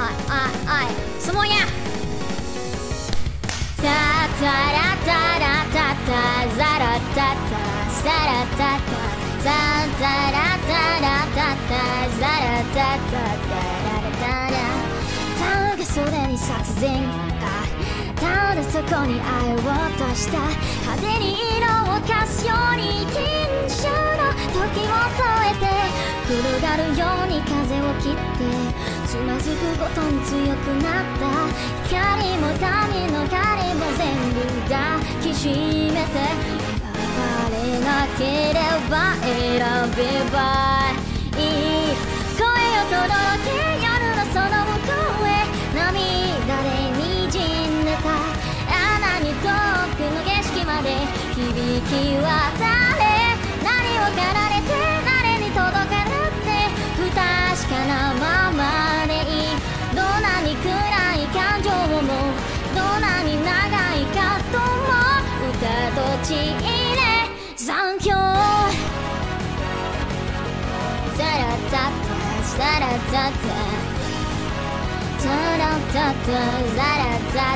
相撲やタタラタラタタザラタタザラタタザタラタラタタザラタタタララタラたが袖に咲く前科ただそこに愛を落とした派手に色を貸すように緊張の時を添えて転がるように風を切ってつまずくごとに強くなった光も谷の光も全部抱きしめて奪われなければ選べばいい声を届け夜のその向こうへ涙でにじんでた穴に遠くの景色まで響き渡れ何をかられて誰に届かなくて不確かなままでいいどんなに暗い感情もどんなに長い葛藤も歌と血入れ残響ザラタタザラタタザラタタザラタ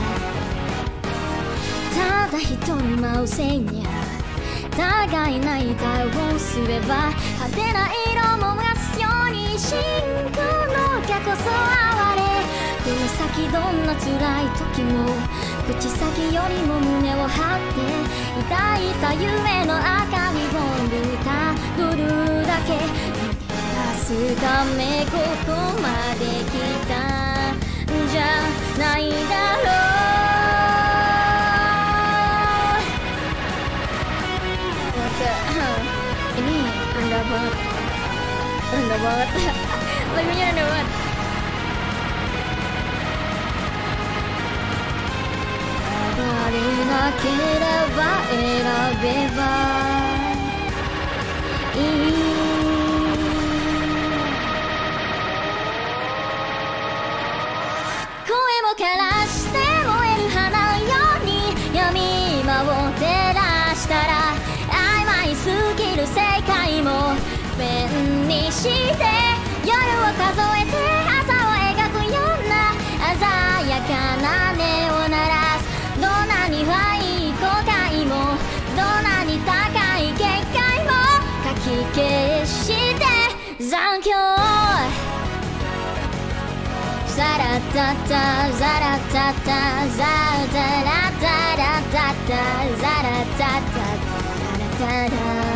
タただ一人舞うせいにゃ互いない歌をすれば派手な色も増すように真空の過こそ哀れこの先どんな辛い時も口先よりも胸を張って抱いた夢の明かりをたどるだけ逃がすためここまで来たんじゃないだろうini rendah banget lagunya rendah banget dariなければ選べばいい声も枯らして燃える花のように闇間を照らしたら曖昧すぎる世界もペンにして夜を数えて朝を描くような鮮やかな音を鳴らすどんなに深い後悔もどんなに高い結界もかき消して残響ザラタタザラタタザラタラタラタタザラタタタタタ